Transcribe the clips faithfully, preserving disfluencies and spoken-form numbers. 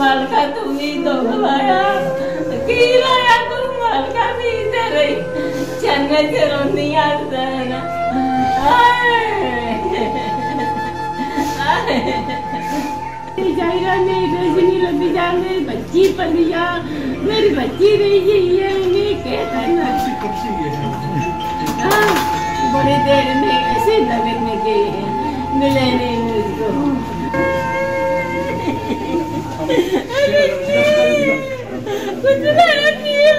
मालका तू भी तो लाया की लाया तू मालका भी दे रही चन्ने से रोनी आता है ना जायरा नहीं रजनी लगी जा मेरी बच्ची पली जा मेरी बच्ची रही ये नहीं कहता ना बड़ी देर में ऐसे लगने के मिले नहीं मुझको कुछ नहीं किया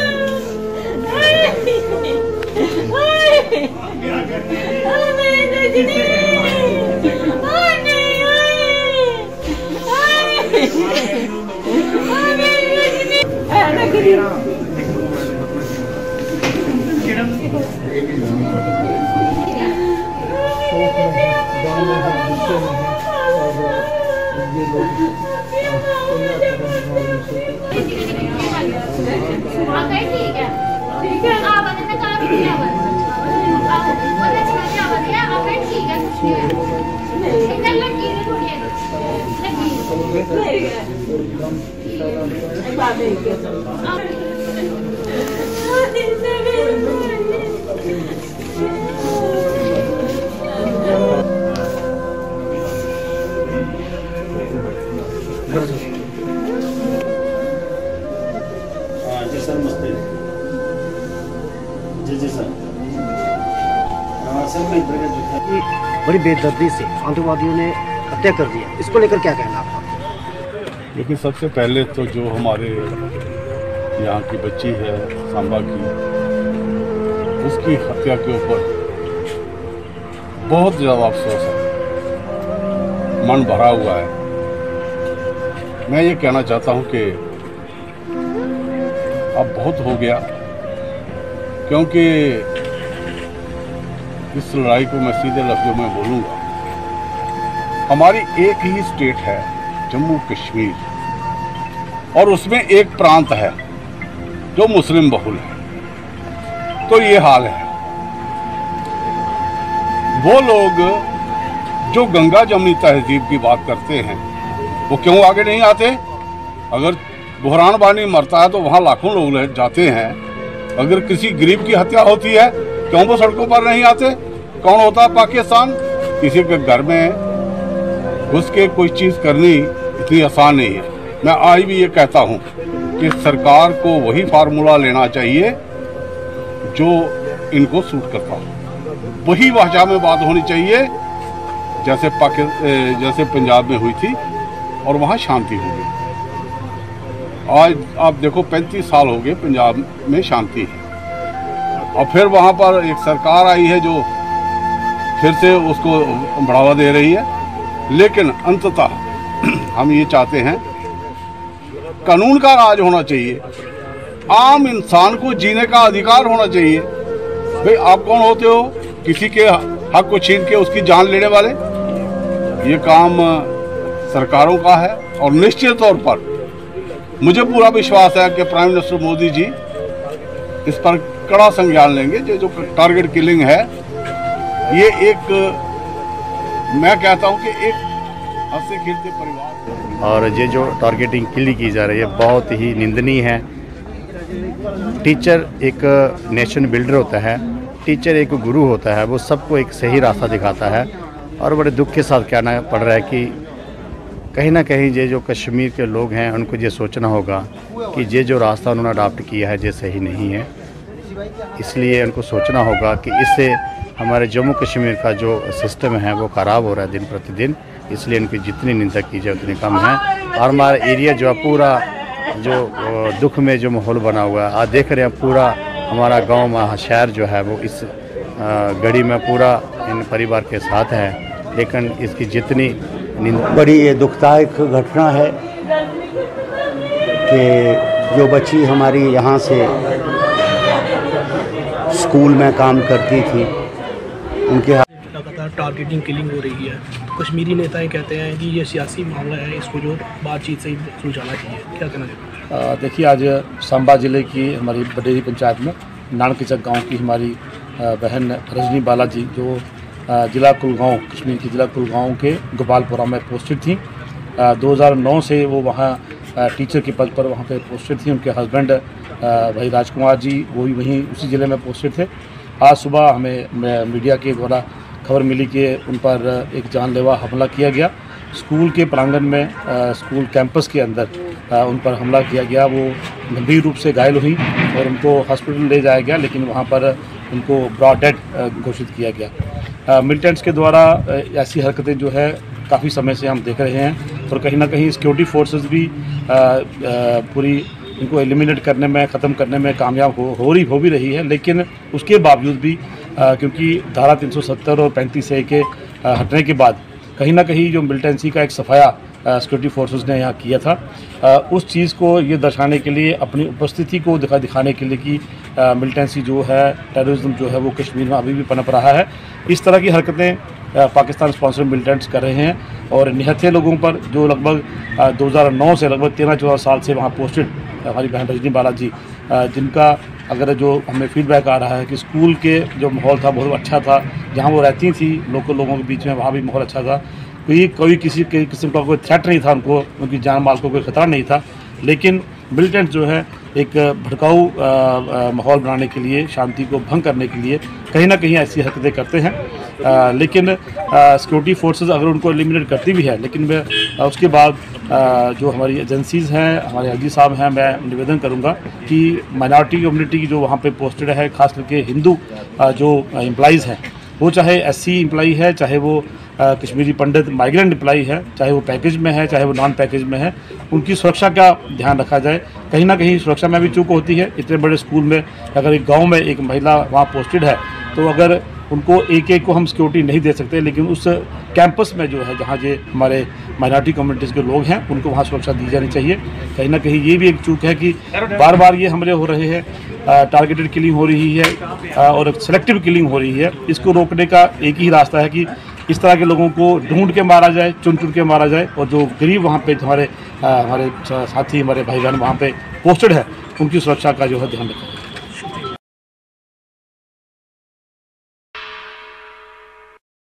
ठीक है ठीक है आप बने का क्या बन और अच्छा क्या बन गया आप ठीक है कुछ नहीं इधर लगी है थोड़ी लगी एक बात है जी सर नमस्ते जी जी सर सर मैं इधर जो बड़ी बेदर्दी से आतंकवादियों ने हत्या कर दिया, इसको लेकर क्या कहना आपका? लेकिन सबसे पहले तो जो हमारे यहाँ की बच्ची है सांबा की, उसकी हत्या के ऊपर बहुत ज़्यादा अफसोस है, मन भरा हुआ है। मैं ये कहना चाहता हूँ कि अब बहुत हो गया, क्योंकि इस लड़ाई को मैं सीधे लफ्ज़ों में बोलूँगा। हमारी एक ही स्टेट है जम्मू कश्मीर, और उसमें एक प्रांत है जो मुस्लिम बहुल है। तो ये हाल है। वो लोग जो गंगा जमनी तहजीब की बात करते हैं, वो क्यों आगे नहीं आते? अगर बुहरान बानी मरता है तो वहाँ लाखों लोग जाते हैं। अगर किसी गरीब की हत्या होती है, क्यों वो सड़कों पर नहीं आते? कौन होता है पाकिस्तान? किसी के घर में घुस के कोई चीज़ करनी इतनी आसान नहीं है। मैं आज भी ये कहता हूँ कि सरकार को वही फार्मूला लेना चाहिए जो इनको सूट करता हो। वही भाषा में बात होनी चाहिए जैसे पाकिस्तान जैसे पंजाब में हुई थी और वहाँ शांति हो गई। आज आप देखो पैंतीस साल हो गए पंजाब में शांति है, और फिर वहाँ पर एक सरकार आई है जो फिर से उसको बढ़ावा दे रही है। लेकिन अंततः हम ये चाहते हैं कानून का राज होना चाहिए, आम इंसान को जीने का अधिकार होना चाहिए। भाई आप कौन होते हो किसी के हक को छीन के उसकी जान लेने वाले? ये काम सरकारों का है, और निश्चित तौर पर मुझे पूरा विश्वास है कि प्राइम मिनिस्टर मोदी जी इस पर कड़ा संज्ञान लेंगे। जो जो टारगेट किलिंग है, ये एक मैं कहता हूं कि एक हंसते खेलते परिवार, और ये जो टारगेटिंग किलिंग की जा रही है बहुत ही निंदनीय है। टीचर एक नेशन बिल्डर होता है, टीचर एक गुरु होता है, वो सबको एक सही रास्ता दिखाता है। और बड़े दुख के साथ कहना पड़ रहा है कि कहीं ना कहीं ये जो कश्मीर के लोग हैं उनको ये सोचना होगा कि ये जो रास्ता उन्होंने अडॉप्ट किया है ये सही नहीं है। इसलिए उनको सोचना होगा कि इससे हमारे जम्मू कश्मीर का जो सिस्टम है वो ख़राब हो रहा है दिन प्रतिदिन। इसलिए इनकी जितनी निंदा की जाए उतनी कम है। और हमारा एरिया जो है पूरा जो दुख में जो माहौल बना हुआ है, आज देख रहे हैं पूरा हमारा गांव शहर जो है वो इस गड़ी में पूरा इन परिवार के साथ है। लेकिन इसकी जितनी बड़ी ये दुखदायक घटना है कि जो बच्ची हमारी यहाँ से स्कूल में काम करती थी, उनके लगातार टारगेटिंग किलिंग हो रही है। कश्मीरी नेताएं कहते हैं कि ये सियासी मामला है, इसको जो बातचीत से सुलझाना चाहिए। क्या कहना चाहिए? देखिए, आज सांबा ज़िले की हमारी बडेरी पंचायत में नानकीचक गांव की हमारी बहन रजनी बालाजी, जो जिला कुलगांव कश्मीर के जिला कुलगांव के गोपालपुरा में पोस्टेड थी, दो हज़ार नौ से वो वहाँ टीचर के पद पर वहाँ पे पोस्टेड थी। उनके हस्बैंड भाई राजकुमार जी वो भी वहीं उसी ज़िले में पोस्टेड थे। आज सुबह हमें मीडिया के द्वारा खबर मिली कि उन पर एक जानलेवा हमला किया गया। स्कूल के प्रांगण में, स्कूल कैंपस के अंदर उन पर हमला किया गया। वो गंभीर रूप से घायल हुई और उनको हॉस्पिटल ले जाया गया, लेकिन वहाँ पर उनको ब्रॉड डेड घोषित किया गया। मिलिटेंट्स के द्वारा ऐसी हरकतें जो है काफ़ी समय से हम देख रहे हैं और कहीं ना कहीं सिक्योरिटी फोर्सेस भी आ, आ, पूरी इनको एलिमिनेट करने में, ख़त्म करने में कामयाब हो हो रही हो भी रही है। लेकिन उसके बावजूद भी आ, क्योंकि धारा तीन सौ सत्तर और पैंतीस ए के आ, हटने के बाद कहीं ना कहीं जो मिलिटेंसी का एक सफाया सिक्योरिटी फोर्सेस ने यहाँ किया था, आ, उस चीज़ को ये दर्शाने के लिए, अपनी उपस्थिति को दिखा दिखाने के लिए कि मिलिटेंसी जो है, टेररिज्म जो है वो कश्मीर में अभी भी पनप रहा है। इस तरह की हरकतें पाकिस्तान स्पॉन्सर मिलिटेंट्स कर रहे हैं और निहत्थे लोगों पर, जो लगभग दो हज़ार नौ से लगभग तेरह चौदह साल से वहाँ पोस्टेड हमारी बहन रजनी बालाजी, जिनका अगर जो हमें फीडबैक आ रहा है कि स्कूल के जो माहौल था बहुत अच्छा था, जहाँ वो रहती थी लोकल लोगों के बीच में, वहाँ भी माहौल अच्छा था। कोई कोई किसी के किस्म का कोई थ्रेट नहीं था उनको, उनकी जान माल को कोई खतरा नहीं था। लेकिन मिलिटेंट जो है एक भड़काऊ माहौल बनाने के लिए, शांति को भंग करने के लिए कहीं ना कहीं ऐसी हरकतें करते हैं। आ, लेकिन सिक्योरिटी फोर्सेस अगर उनको एलिमिनेट करती भी है, लेकिन मैं उसके बाद आ, जो हमारी एजेंसीज़ हैं, हमारे आई जी साहब हैं, मैं निवेदन करूंगा कि माइनॉरिटी कम्युनिटी की जो वहाँ पे पोस्टेड है, ख़ास करके हिंदू जो एम्प्लॉइज़ हैं, वो चाहे एस सी एम्प्लॉई है, चाहे वो आ, कश्मीरी पंडित माइग्रेंट एम्प्लॉई है, चाहे वो पैकेज में है, चाहे वो नॉन पैकेज में है, उनकी सुरक्षा का ध्यान रखा जाए। कहीं ना कहीं सुरक्षा में भी चूक होती है। इतने बड़े स्कूल में अगर एक गांव में एक महिला वहाँ पोस्टेड है, तो अगर उनको एक एक को हम सिक्योरिटी नहीं दे सकते, लेकिन उस कैंपस में जो है, जहाँ जे हमारे माइनॉरिटी कम्युनिटीज़ के लोग हैं, उनको वहाँ सुरक्षा दी जानी चाहिए। कहीं ना कहीं ये भी एक चूक है कि बार बार ये हमले हो रहे हैं, टारगेटेड किलिंग हो रही है और सेलेक्टिव किलिंग हो रही है। इसको रोकने का एक ही रास्ता है कि इस तरह के लोगों को ढूंढ के मारा जाए, चुन चुन के मारा जाए, और जो गरीब वहाँ पे हमारे हमारे साथी, हमारे भाई बहन वहाँ पे पोस्टेड है, उनकी सुरक्षा का जो है ध्यान रखा जाए।